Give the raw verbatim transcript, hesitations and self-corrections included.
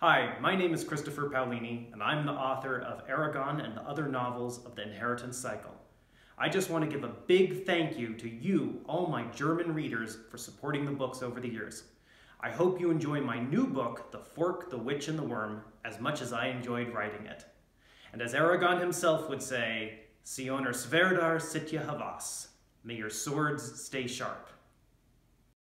Hi, my name is Christopher Paolini, and I'm the author of Eragon and the other novels of the Inheritance Cycle. I just want to give a big thank you to you, all my German readers, for supporting the books over the years. I hope you enjoy my new book, The Fork, the Witch, and the Worm, as much as I enjoyed writing it. And as Eragon himself would say, Sioner sverdar sitja havas. May your swords stay sharp.